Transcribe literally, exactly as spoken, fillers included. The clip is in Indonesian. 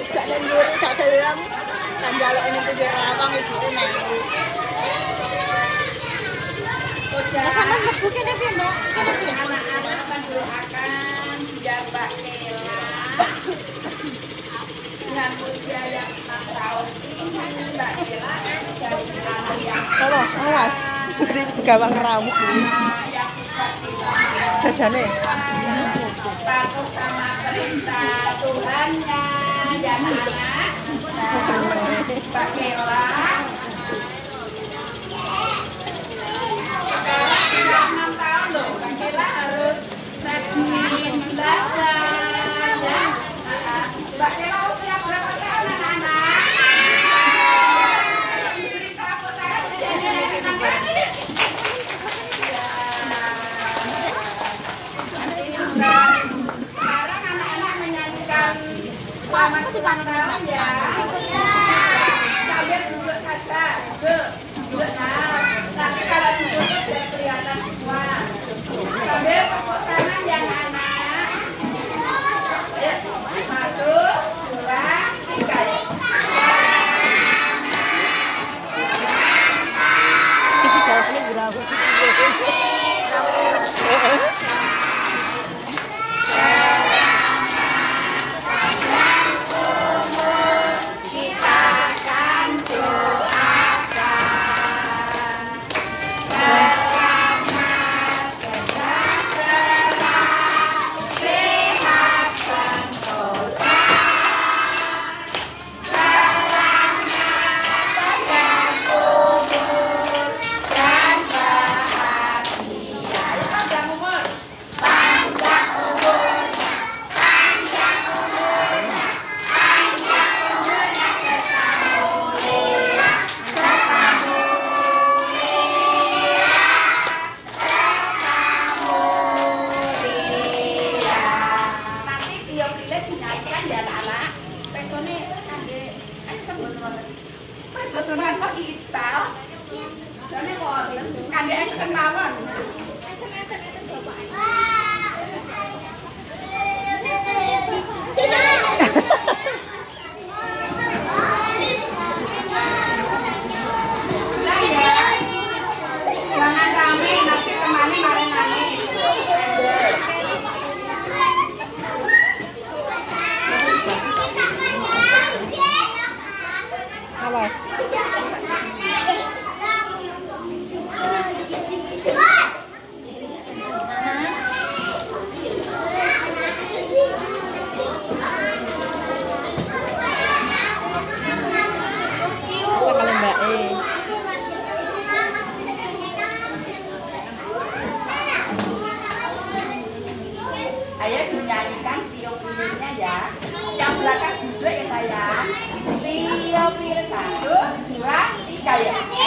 gak lendur gak dalam kan jaluk ini pinggir lawang ibu nek nah sama mlebu kene piye Mbak kene piye anak-anak mendoakan biar Mbak Kela dengan usia yang enam tahun ini Mbak Kela dari anak yang awas awas gawang ngeramuk yang jajane patuh sama perintah Tuhannya ya anak-anak Mbak Kela sekarang sudah enam tahun loh Mbak Kela harus rajin belajar ya Mbak Kela usia berapa tahun anak-anak? Cerita apa tahun usianya anak-anak? Sekarang anak-anak menyanyikan selamat ulang tahun ya. Sambil duduk saja, duduk, duduk nah. Nanti kalau duduk sudah kelihatan semua. Sambil tepuk tangan ya anak-anak. Satu, dua, tiga. Ini kalau ini berapa? Jangan rame, nanti temani mare-mare. Awas. Ayo dinyanyikan tiup-tiupnya ya. Yang belakang duduk ya sayang. Tiup-tiup satu, dua, tiga ya.